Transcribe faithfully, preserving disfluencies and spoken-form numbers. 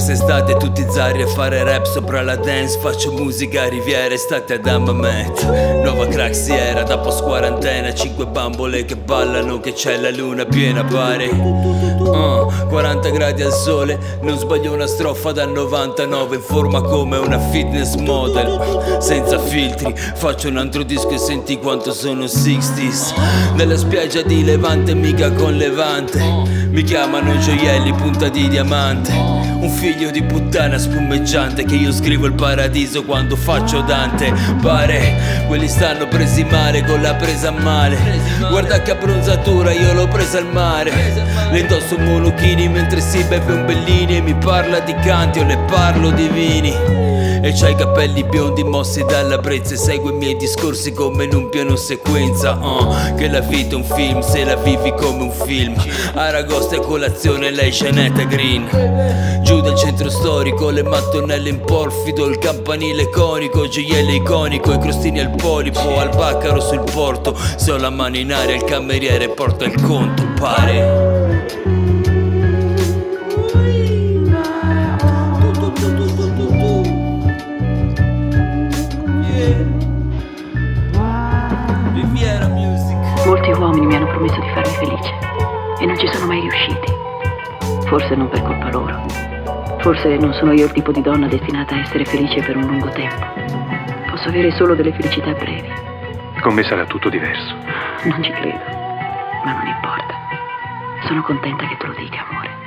quest'estate tutti zarri a fare rap sopra la dance. Faccio musica a Riviera, estate ad Hammamet. Nuova craxiera da post quarantena. Cinque bambole che ballano, che c'è la luna piena pare. uh, quaranta gradi al sole, non sbaglio una strofa dal novantanove. In forma come una fitness model, senza filtri. Faccio un altro disco e senti quanto sono sessantas. Nella spiaggia di Levante, mica con Levante. Mi chiamano gioielli, punta di diamante. Un figlio di puttana spumeggiante, che io scrivo il paradiso quando faccio Dante. Pare, quelli stanno presi male con la presa a male. Guarda che abbronzatura, io l'ho presa al mare. Le indosso monochini mentre si beve un Bellini. E mi parla di canti, io le parlo di vini. E c'ha i capelli biondi mossi dalla brezza. E segue i miei discorsi come in un piano sequenza. uh, Che la vita è un film, se la vivi come un film. Aragosta e colazione, lei Scenetta Green. Giù del centro storico, le mattonelle in porfido. Il campanile conico, gioiello iconico. I crostini al polipo, al baccaro sul porto. Se ho la mano in aria, il cameriere porta il conto, pare. Molti uomini mi hanno promesso di farmi felice e non ci sono mai riusciti. Forse non per colpa loro. Forse non sono io il tipo di donna destinata a essere felice per un lungo tempo. Posso avere solo delle felicità brevi. Con me sarà tutto diverso. Non ci credo, ma non importa. Sono contenta che te lo dica, amore.